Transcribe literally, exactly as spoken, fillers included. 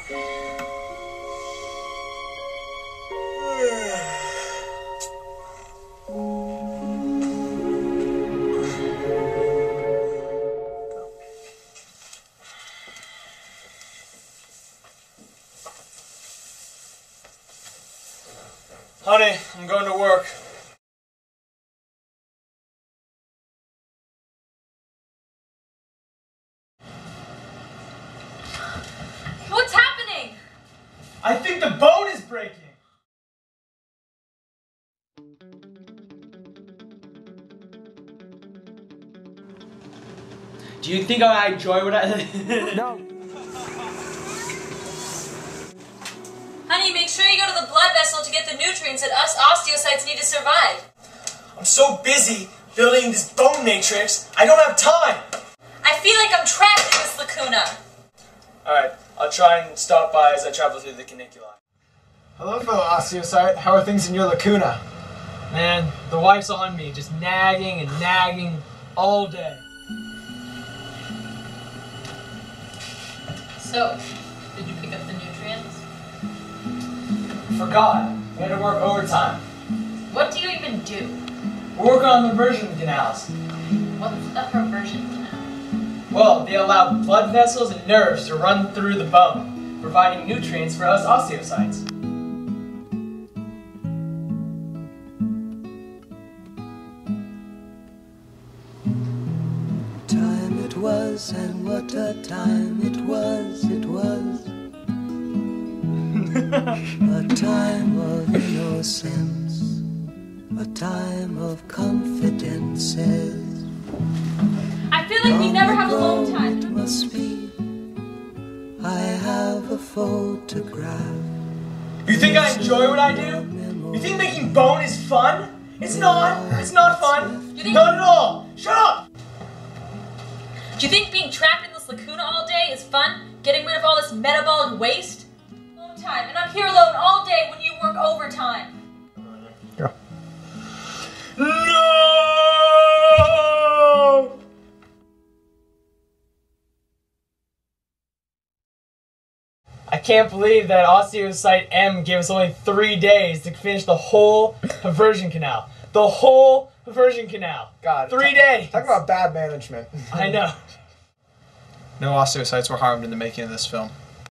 Honey, I'm going to work. What's happening? I think the bone is breaking. Do you think I enjoy what I... No. Honey, make sure you go to the blood vessel to get the nutrients that us osteocytes need to survive. I'm so busy building this bone matrix, I don't have time. I feel like I'm trapped in this lacuna. Alright, I'll try and stop by as I travel through the caniculi. Hello, fellow osteocyte. How are things in your lacuna? Man, the wife's on me, just nagging and nagging all day. So, did you pick up the nutrients? Forgot. We had to work overtime. What do you even do? We're working on the reversion canals. What's a reversion canal? Well, they allow blood vessels and nerves to run through the bone, providing nutrients for us osteocytes. Time it was, and what a time it was, it was. A time of innocence, a time of confidences. I feel like we never have alone time. It must be. I have a photograph. You think I enjoy what I do? You think making bone is fun? It's not. It's not fun. You think Not at all. Shut up! Do you think being trapped in this lacuna all day is fun? Getting rid of all this metabolic waste? Alone time, and I'm here alone all day when you work overtime. Go. No! I can't believe that Osteocyte M gave us only three days to finish the whole reversion canal. The whole reversion canal. God. Three talk, days. Talk about bad management. I know. No osteocytes were harmed in the making of this film.